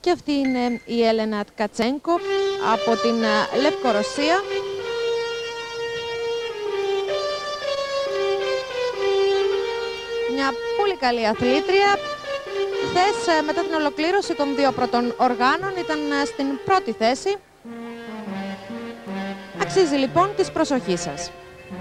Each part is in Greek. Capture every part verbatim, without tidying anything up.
Και αυτή είναι η Έλενα Tkatchenko από την Λευκορωσία. Μια πολύ καλή αθλήτρια. Χθες, μετά την ολοκλήρωση των δύο πρώτων οργάνων, ήταν στην πρώτη θέση. Αξίζει λοιπόν της προσοχής σας.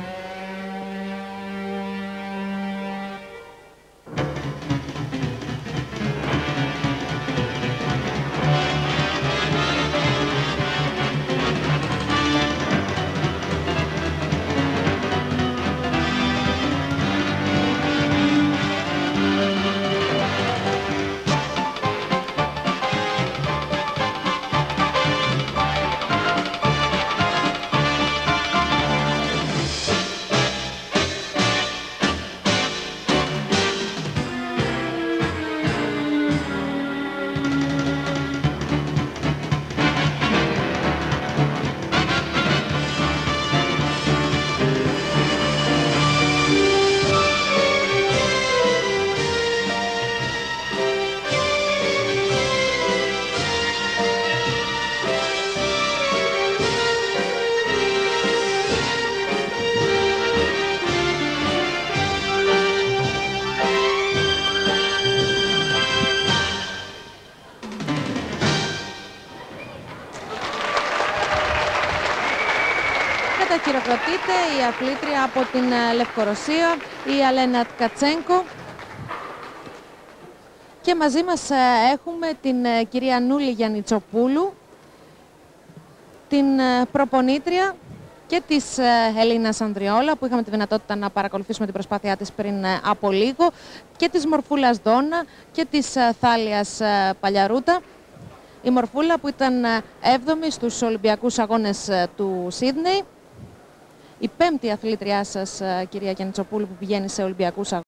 Χειροκροτείται η αθλήτρια από την Λευκορωσία, η Έλενα Tkatchenko. Και μαζί μας έχουμε την κυρία Νούλη Γιαννιτσοπούλου, την προπονήτρια και της Ελίνας Ανδριόλα, που είχαμε τη δυνατότητα να παρακολουθήσουμε την προσπάθειά της πριν από λίγο, και της Μορφούλας Δόνα και της Θάλιας Παλιαρούτα. Η Μορφούλα που ήταν έβδομη στους Ολυμπιακούς Αγώνες του Σίδνεϊ. Η πέμπτη αθλήτριά σας, κυρία Γιαννιτσοπούλου, που πηγαίνει σε Ολυμπιακούς Αγώνες.